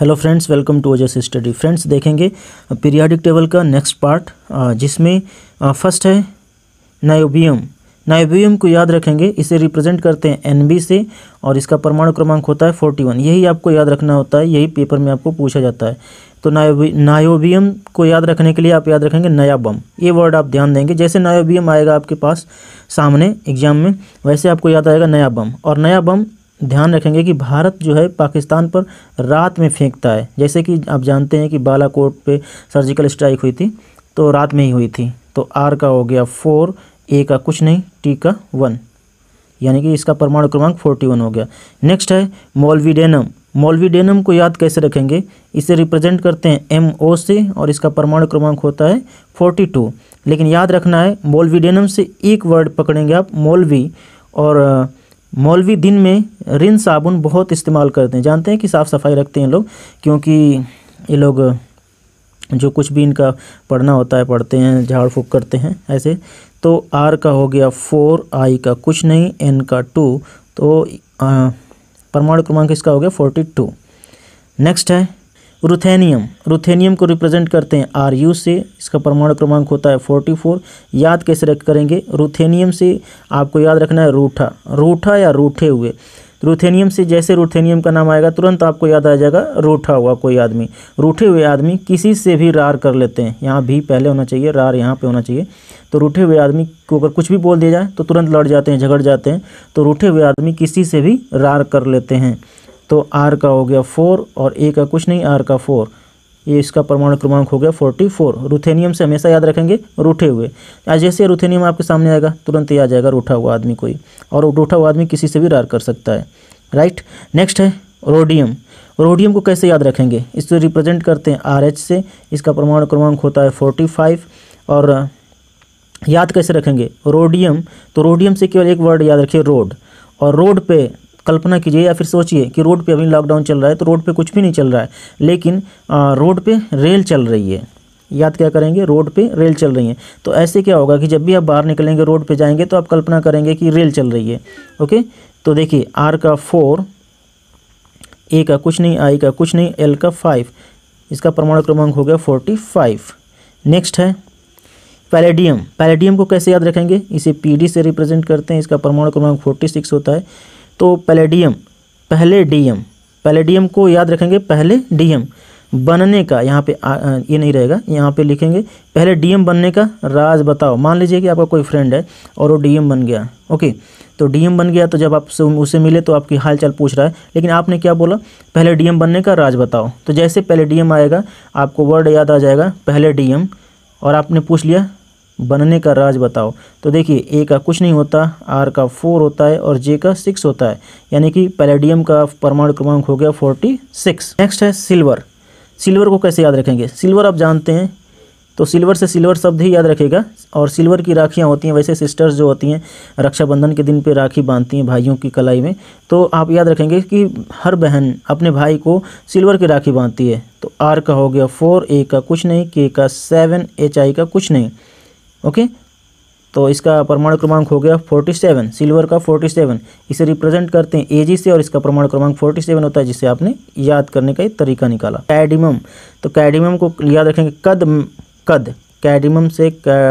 Hello friends, welcome to Ojas study. Friends, देखेंगे periodic table का next part, जिसमें first है नायोबियम। नायोबियम को याद रखेंगे, इसे रिप्रेजेंट करते हैं एनबी से और इसका परमाणु क्रमांक होता है 41। यही आपको याद रखना होता है, यही पेपर में आपको पूछा जाता है। तो नायोबियम को याद रखने के लिए आप याद रखेंगे नया बम, ये वर्ड आप ध्यान देंगे। जैसे नायोबियम आएगा आपके पास सामने एग्जाम में, वैसे आपको याद आएगा नया बम। और नया बम ध्यान रखेंगे कि भारत जो है पाकिस्तान पर रात में फेंकता है। जैसे कि आप जानते हैं कि बालाकोट पे सर्जिकल स्ट्राइक हुई थी तो रात में ही हुई थी। तो आर का हो गया 4, ए का कुछ नहीं, टी का 1, यानी कि इसका परमाणु क्रमांक 41 हो गया। नेक्स्ट है मोल्विडेनम। मोल्विडेनम को याद कैसे रखेंगे, इसे रिप्रेजेंट करते हैं MO से और इसका परमाणु क्रमांक होता है 42। लेकिन याद रखना है मोल्विडेनम से एक वर्ड पकड़ेंगे आप, मौलवी। और मौलवी दिन में रिन साबुन बहुत इस्तेमाल करते हैं। जानते हैं कि साफ़ सफाई रखते हैं लोग, क्योंकि ये लोग जो कुछ भी इनका पढ़ना होता है पढ़ते हैं, झाड़ फूँक करते हैं ऐसे। तो आर का हो गया 4, आई का कुछ नहीं, एन का 2, तो परमाणु क्रमांक इसका हो गया 42। नेक्स्ट है रुथेनियम। रुथेनियम को रिप्रेजेंट करते हैं RU से, इसका परमाणु क्रमांक होता है 44। याद कैसे करेंगे, रुथेनियम से आपको याद रखना है रूठा या रूठे हुए। रुथेनियम से जैसे रुथेनियम का नाम आएगा तुरंत आपको याद आ जाएगा रूठा हुआ कोई आदमी। रूठे हुए आदमी किसी से भी रार कर लेते हैं, यहाँ भी पहले होना चाहिए, रार यहाँ पे होना चाहिए। तो रूठे हुए आदमी को अगर कुछ भी बोल दिया जाए तो तुरंत लड़ जाते हैं, झगड़ जाते हैं। तो रूठे हुए आदमी किसी से भी रार कर लेते हैं। तो आर का हो गया 4 और ए का कुछ नहीं, आर का 4, ये इसका परमाणु क्रमांक हो गया 44। रुथेनियम से हमेशा याद रखेंगे रूठे हुए। आज जैसे रुथेनियम आपके सामने आएगा तुरंत ही आ जाएगा रूठा हुआ आदमी कोई, और रूठा हुआ आदमी किसी से भी रार कर सकता है, राइट। नेक्स्ट है रोडियम। रोडियम को कैसे याद रखेंगे, इससे रिप्रेजेंट करते हैं RH से, इसका परमाणु क्रमांक होता है 45। और याद कैसे रखेंगे रोडियम, तो रोडियम से केवल एक वर्ड याद रखिए, रोड। और रोड पे कल्पना कीजिए या फिर सोचिए कि रोड पे अभी लॉकडाउन चल रहा है, तो रोड पे कुछ भी नहीं चल रहा है, लेकिन रोड पे रेल चल रही है। याद क्या करेंगे, रोड पे रेल चल रही है। तो ऐसे क्या होगा कि जब भी आप बाहर निकलेंगे रोड पे जाएंगे तो आप कल्पना करेंगे कि रेल चल रही है। ओके, तो देखिए आर का 4, ए का कुछ नहीं, आई का कुछ नहीं, एल का 5, इसका परमाणु क्रमांक हो गया 45। नेक्स्ट है पैलेडियम। पैलेडियम को कैसे याद रखेंगे, इसे PD से रिप्रेजेंट करते हैं, इसका परमाणु क्रमांक 46 होता है। तो पैलेडियम, पहले डीएम, पैलेडियम को याद रखेंगे पहले डीएम बनने का, यहाँ पे ये नहीं रहेगा, यहाँ पे लिखेंगे पहले डीएम बनने का राज बताओ। मान लीजिए कि आपका कोई फ्रेंड है और वो डीएम बन गया, ओके, तो डीएम बन गया, तो जब आप उससे मिले तो आपकी हाल चाल पूछ रहा है, लेकिन आपने क्या बोला, पहले डीएम बनने का राज बताओ। तो जैसे पहले डीएम आएगा आपको वर्ड याद आ जाएगा पहले डीएम, और आपने पूछ लिया बनने का राज बताओ। तो देखिए ए का कुछ नहीं होता, आर का 4 होता है और जे का 6 होता है, यानी कि पैलेडियम का परमाणु क्रमांक हो गया 46। नेक्स्ट है सिल्वर। सिल्वर को कैसे याद रखेंगे, सिल्वर आप जानते हैं, तो सिल्वर से सिल्वर शब्द ही याद रखेगा। और सिल्वर की राखियाँ होती हैं, वैसे सिस्टर्स जो होती हैं रक्षाबंधन के दिन पे राखी बांधती हैं भाइयों की कलाई में, तो आप याद रखेंगे कि हर बहन अपने भाई को सिल्वर की राखी बांधती है। तो आर का हो गया 4, ए का कुछ नहीं, के का 7, HI का कुछ नहीं, ओके। तो इसका परमाणु क्रमांक हो गया 47, सिल्वर का 47। इसे रिप्रेजेंट करते हैं AG से और इसका परमाणु क्रमांक 47 होता है, जिसे आपने याद करने का एक तरीका निकाला। कैडमियम, तो कैडमियम को याद रखेंगे कद, कैडमियम से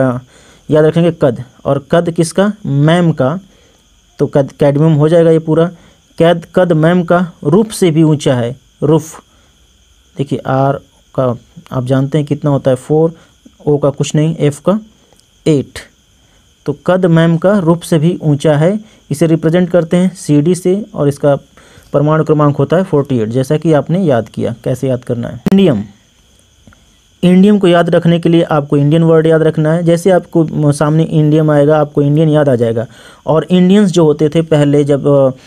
याद रखेंगे कद, और कद किसका, मैम का, तो कैडमियम हो जाएगा ये पूरा। कद मैम का रूफ से भी ऊंचा है, रूफ। देखिए आर का आप जानते हैं कितना होता है 4, O का कुछ नहीं, F का 8, तो कद मैम का रूप से भी ऊंचा है। इसे रिप्रेजेंट करते हैं CD से और इसका परमाणु क्रमांक होता है 48, जैसा कि आपने याद किया। कैसे याद करना है, इंडियम। इंडियम को याद रखने के लिए आपको इंडियन वर्ड याद रखना है। जैसे आपको सामने इंडियम आएगा आपको इंडियन याद आ जाएगा। और इंडियंस जो होते थे पहले, जब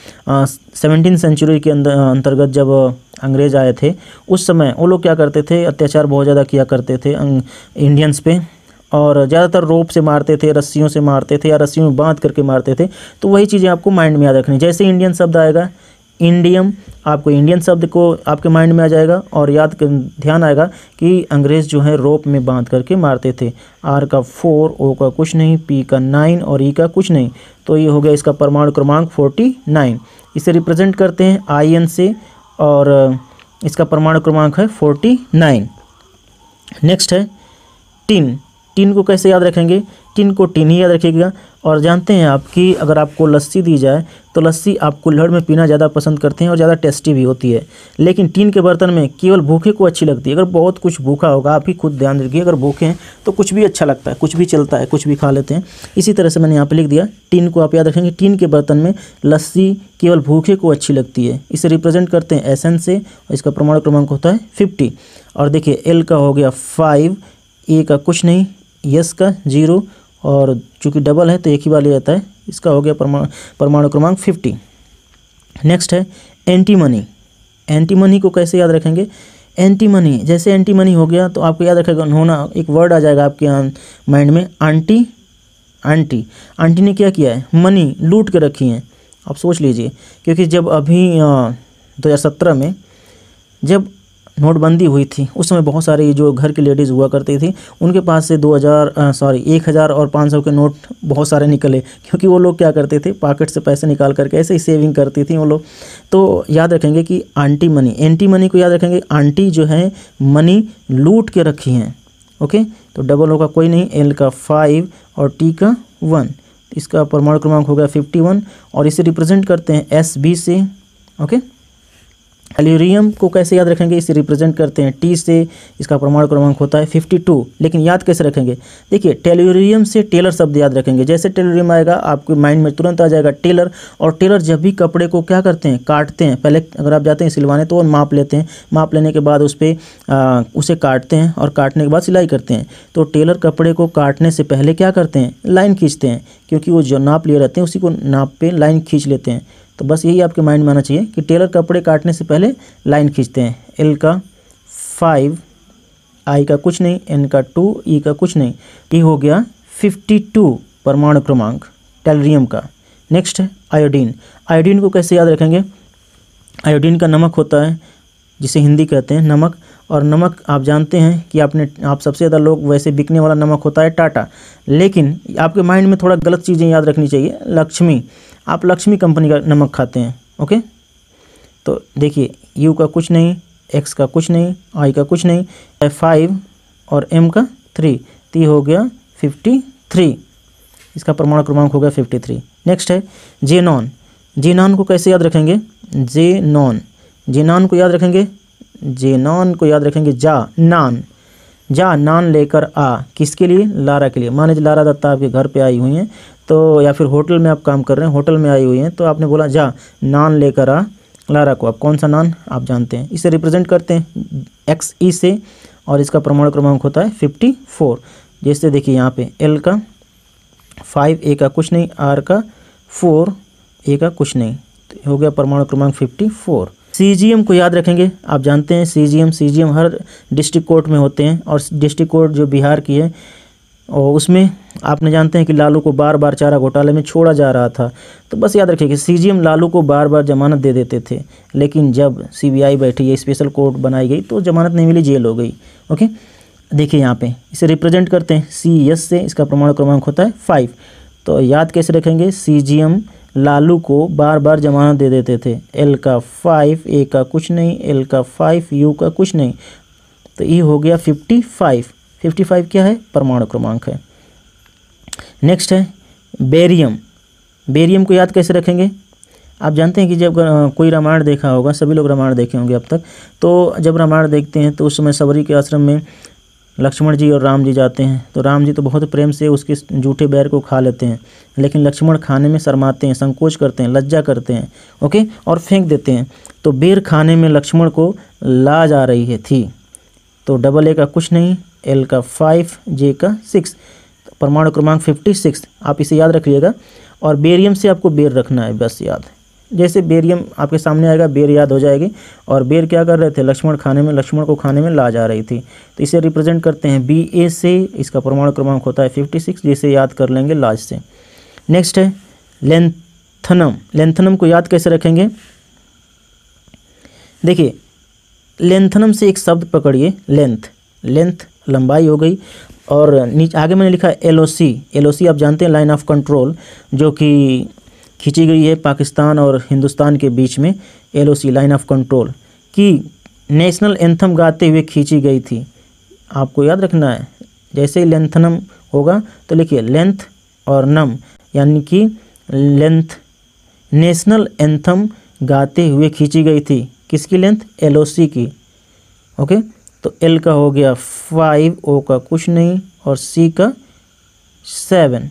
17वीं सेंचुरी के अंतर्गत जब अंग्रेज़ आए थे, उस समय वो लोग क्या करते थे, अत्याचार बहुत ज़्यादा किया करते थे इंडियंस पे, और ज़्यादातर रोप से मारते थे, रस्सियों से मारते थे या रस्सियों में बांध करके मारते थे। तो वही चीज़ें आपको माइंड में याद रखनी। जैसे इंडियन शब्द आएगा इंडियम, आपको इंडियन शब्द को आपके माइंड में आ जाएगा और ध्यान आएगा कि अंग्रेज़ जो है रोप में बांध करके मारते थे। आर का 4, O का कुछ नहीं, P का 9 और E का कुछ नहीं, तो ये हो गया इसका परमाणु क्रमांक 49। इसे रिप्रेजेंट करते हैं IN से और इसका परमाणु क्रमांक है 49। नेक्स्ट है टिन। टिन को कैसे याद रखेंगे? टिन को टिन ही याद रखिएगा। और जानते हैं आप कि अगर आपको लस्सी दी जाए तो लस्सी आप कुल्हड़ में पीना ज़्यादा पसंद करते हैं और ज़्यादा टेस्टी भी होती है, लेकिन टिन के बर्तन में केवल भूखे को अच्छी लगती है। अगर बहुत कुछ भूखा होगा, आप ही खुद ध्यान रखिए, अगर भूखे हैं तो कुछ भी अच्छा लगता है, कुछ भी चलता है, कुछ भी खा लेते हैं। इसी तरह से मैंने यहाँ पे लिख दिया, टिन को आप याद रखेंगे। टिन के बर्तन में लस्सी केवल भूखे को अच्छी लगती है। इसे रिप्रेजेंट करते हैं SN से, और इसका परमाणु क्रमांक होता है 50। और देखिए L का हो गया 5, A का कुछ नहीं, S का 0, और चूँकि डबल है तो एक ही बार लिया जाता है। इसका हो गया परमाणु क्रमांक 50। नेक्स्ट है एंटीमनी। एंटीमनी को कैसे याद रखेंगे? एंटीमनी, जैसे एंटीमनी हो गया तो आपको याद रखेगा होना, एक वर्ड आ जाएगा आपके माइंड में, आंटी। आंटी, आंटी ने क्या किया है? मनी लूट के रखी हैं। आप सोच लीजिए, क्योंकि जब अभी 2017 में जब नोटबंदी हुई थी, उस समय बहुत सारे जो घर की लेडीज़ हुआ करती थी, उनके पास से 1000 और 500 के नोट बहुत सारे निकले, क्योंकि वो लोग क्या करते थे, पॉकेट से पैसे निकाल करके ऐसे ही सेविंग करती थी वो लोग। तो याद रखेंगे कि आंटी मनी, एंटी मनी को याद रखेंगे। आंटी जो है मनी लूट के रखी हैं। ओके, तो डबल होगा कोई नहीं, L का 5 और T का 1, इसका परमाणु क्रमांक हो गया 51। और इसे रिप्रेजेंट करते हैं SB से। ओके, टेल्यूरियम को कैसे याद रखेंगे? इसे रिप्रेजेंट करते हैं T से, इसका परमाणु क्रमांक होता है 52। लेकिन याद कैसे रखेंगे? देखिए, टेल्यूरियम से टेलर शब्द याद रखेंगे। जैसे टेल्यूरियम आएगा आपके माइंड में तुरंत आ जाएगा टेलर। और टेलर जब भी कपड़े को क्या करते हैं? काटते हैं। पहले अगर आप जाते हैं सिलवाने तो माप लेते हैं, माप लेने के बाद उस पर उसे काटते हैं, और काटने के बाद सिलाई करते हैं। तो टेलर कपड़े को काटने से पहले क्या करते हैं? लाइन खींचते हैं, क्योंकि वो जो नाप लिए रहते हैं उसी को नाप पे लाइन खींच लेते हैं। तो बस यही आपके माइंड में आना चाहिए कि टेलर कपड़े काटने से पहले लाइन खींचते हैं। L का 5, I का कुछ नहीं, N का 2, E का कुछ नहीं। ये हो गया 52 परमाणु क्रमांक टेल्यूरियम का। नेक्स्ट है आयोडीन। आयोडीन को कैसे याद रखेंगे? आयोडीन का नमक होता है, जिसे हिंदी कहते हैं नमक। और नमक आप जानते हैं कि आप सबसे ज़्यादा लोग वैसे बिकने वाला नमक होता है टाटा, लेकिन आपके माइंड में थोड़ा गलत चीज़ें याद रखनी चाहिए। लक्ष्मी, आप लक्ष्मी कंपनी का नमक खाते हैं। ओके, तो देखिए U का कुछ नहीं, X का कुछ नहीं, I का कुछ नहीं, 5 और M का 3, तो हो गया 53। इसका परमाणु क्रमांक हो गया 53। नेक्स्ट है जेनॉन। जेनॉन को कैसे याद रखेंगे? जेनॉन, जेनॉन को याद रखेंगे, जेनॉन को याद रखेंगे जा नान लेकर आ, किसके लिए? लारा के लिए। मान लीजिए लारा दत्ता आपके घर पे आई हुई हैं, तो या फिर होटल में आप काम कर रहे हैं, होटल में आई हुई हैं, तो आपने बोला जा नान लेकर आ लारा को। आप कौन सा नान आप जानते हैं। इसे रिप्रेजेंट करते हैं XE से, और इसका परमाणु क्रमांक होता है 54। जैसे देखिए यहाँ पे L का 5, A का कुछ नहीं, R का 4, A का कुछ नहीं, तो हो गया परमाणु क्रमांक 54। CGM को याद रखेंगे। आप जानते हैं CGM हर डिस्ट्रिक्ट कोर्ट में होते हैं, और डिस्ट्रिक्ट कोर्ट जो बिहार की है, और उसमें आपने जानते हैं कि लालू को बार बार चारा घोटाले में छोड़ा जा रहा था। तो बस याद रखिए कि CGM लालू को बार बार जमानत दे देते थे, लेकिन जब CBI बैठी है, स्पेशल कोर्ट बनाई गई, तो जमानत नहीं मिली, जेल हो गई। ओके, देखिए यहाँ पे इसे रिप्रेजेंट करते हैं CS से, इसका परमाणु क्रमांक होता है 5। तो याद कैसे रखेंगे? CGM लालू को बार बार जमानत दे देते थे। L का 5, A का कुछ नहीं, L का 5, U का कुछ नहीं, तो ये हो गया 55। 55 क्या है? परमाणु क्रमांक है। नेक्स्ट है बेरियम। बेरियम को याद कैसे रखेंगे? आप जानते हैं कि जब कोई रामायण देखा होगा, सभी लोग रामायण देखे होंगे अब तक, तो जब रामायण देखते हैं तो उस समय सबरी के आश्रम में लक्ष्मण जी और राम जी जाते हैं। तो राम जी तो बहुत प्रेम से उसके जूठे बैर को खा लेते हैं, लेकिन लक्ष्मण खाने में शर्माते हैं, संकोच करते हैं, लज्जा करते हैं। ओके, और फेंक देते हैं। तो बेर खाने में लक्ष्मण को लाज आ रही थी। तो AA का कुछ नहीं, L का 5, J का 6, परमाणु क्रमांक 56। आप इसे याद रखिएगा। और बेरियम से आपको बेर रखना है, बस याद। जैसे बेरियम आपके सामने आएगा, बेर याद हो जाएगी। और बेर क्या कर रहे थे? लक्ष्मण को खाने में लाज आ रही थी। तो इसे रिप्रेजेंट करते हैं BA से, इसका परमाणु क्रमांक होता है 56, जिसे याद कर लेंगे लाज से। नेक्स्ट है लेंथनम। लेंथनम को याद कैसे रखेंगे? देखिए, लेंथनम से एक शब्द पकड़िए, लेंथ लंबाई हो गई। और नीचे आगे मैंने लिखा है LOC आप जानते हैं, लाइन ऑफ कंट्रोल, जो कि खींची गई है पाकिस्तान और हिंदुस्तान के बीच में। LOC लाइन ऑफ कंट्रोल की नेशनल एंथम गाते हुए खींची गई थी। आपको याद रखना है, जैसे ही लेंथनम होगा तो लिखिए लेंथ और नम, यानी कि लेंथ। नेशनल एंथम गाते हुए खींची गई थी, किसकी लेंथ? LOC की। ओके, तो L का हो गया 5, O का कुछ नहीं और C का 7,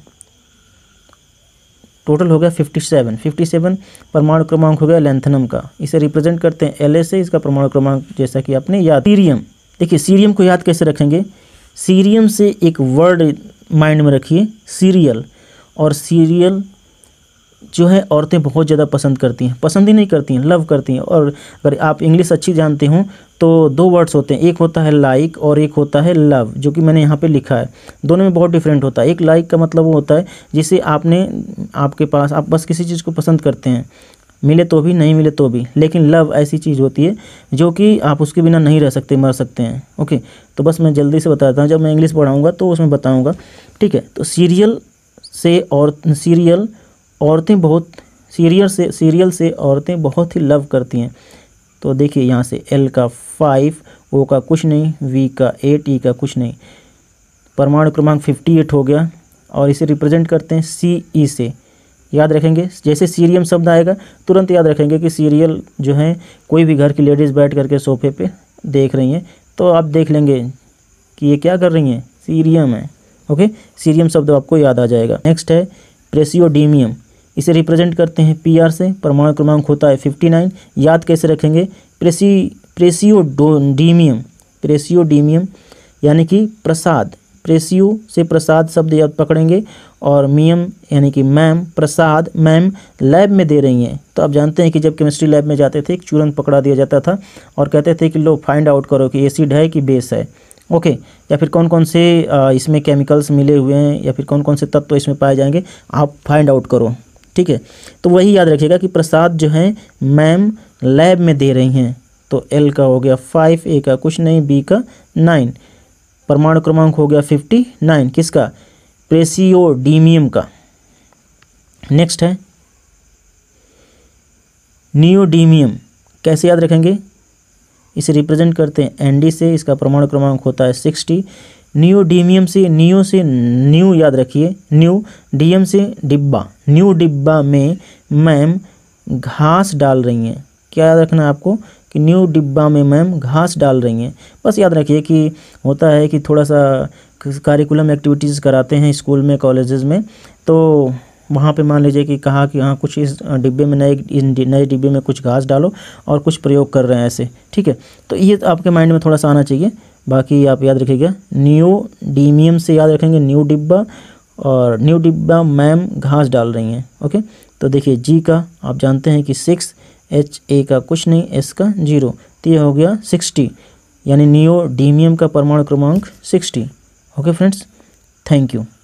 टोटल हो गया 57। 57 परमाणु क्रमांक हो गया लेंथनम का। इसे रिप्रेजेंट करते हैं La से, इसका परमाणु क्रमांक जैसा कि आपने याद। सीरियम, देखिए सीरियम को याद कैसे रखेंगे? सीरियम से एक वर्ड माइंड में रखिए, सीरियल। और सीरियल जो है औरतें बहुत ज़्यादा पसंद करती हैं, पसंद ही नहीं करती हैं, लव करती हैं। और अगर आप इंग्लिश अच्छी जानते हो तो दो वर्ड्स होते हैं, एक होता है लाइक और एक होता है लव, जो कि मैंने यहाँ पे लिखा है। दोनों में बहुत डिफरेंट होता है। एक लाइक का मतलब वो होता है जिसे आपके पास आप बस किसी चीज़ को पसंद करते हैं, मिले तो भी नहीं मिले तो भी। लेकिन लव ऐसी चीज़ होती है जो कि आप उसके बिना नहीं रह सकते, मर सकते हैं। ओके, तो बस मैं जल्दी से बताता हूँ, जब मैं इंग्लिश पढ़ाऊँगा तो उसमें बताऊँगा, ठीक है। तो सीरियल से औरतें बहुत ही लव करती हैं। तो देखिए यहाँ से L का 5, O का कुछ नहीं, V का 8, E का कुछ नहीं, परमाणु क्रमांक 58 हो गया। और इसे रिप्रेजेंट करते हैं CE से। याद रखेंगे, जैसे सीरियम शब्द आएगा तुरंत याद रखेंगे कि सीरियल जो है कोई भी घर की लेडीज़ बैठ करके सोफे पे देख रही हैं, तो आप देख लेंगे कि ये क्या कर रही हैं, सीरियम है। ओके, सीरियम शब्द आपको याद आ जाएगा। नेक्स्ट है प्रेसियोडीमियम, इसे रिप्रेजेंट करते हैं PR से, परमाणु क्रमांक होता है 59। याद कैसे रखेंगे? प्रेसियोडीमियम यानी कि प्रसाद। प्रेसियो से प्रसाद शब्द याद पकड़ेंगे, और मियम यानी कि मैम, प्रसाद मैम लैब में दे रही हैं। तो आप जानते हैं कि जब केमिस्ट्री लैब में जाते थे, एक चूरन पकड़ा दिया जाता था और कहते थे कि लो फाइंड आउट करो कि एसिड है कि बेस है। ओके, या फिर कौन कौन से इसमें केमिकल्स मिले हुए हैं, या फिर कौन कौन से तत्व इसमें पाए जाएंगे, आप फाइंड आउट करो, ठीक है। तो वही याद रखिएगा कि प्रसाद जो है मैम लैब में दे रही हैं। तो L का हो गया 5, A का कुछ नहीं, B का 9, परमाणु क्रमांक हो गया 59, किसका? प्रेसियोडीमियम का। नेक्स्ट है नियोडीमियम, कैसे याद रखेंगे? इसे रिप्रेजेंट करते हैं ND से, इसका परमाणु क्रमांक होता है 60। नियोडीमियम से न्यू याद रखिए, न्यू, डीएम से डिब्बा, न्यू डिब्बा में मैम घास डाल रही हैं। क्या याद रखना है आपको? कि न्यू डिब्बा में मैम घास डाल रही हैं। बस याद रखिए कि होता है कि थोड़ा सा करिकुलम एक्टिविटीज़ कराते हैं स्कूल में, कॉलेजेस में, तो वहाँ पे मान लीजिए कि कहा कि हाँ कुछ इस डिब्बे में नए डिब्बे में कुछ घास डालो और कुछ प्रयोग कर रहे हैं ऐसे, ठीक है। तो ये आपके माइंड में थोड़ा सा आना चाहिए। बाकी आप याद रखिएगा, नियोडीमियम से याद रखेंगे न्यू डिब्बा, और न्यू डिब्बा मैम घास डाल रही हैं। ओके, तो देखिए G का आप जानते हैं कि 6, H, A का कुछ नहीं, S का 0, तो ये हो गया 60, यानी नियोडीमियम का परमाणु क्रमांक 60। Okay friends, thank you.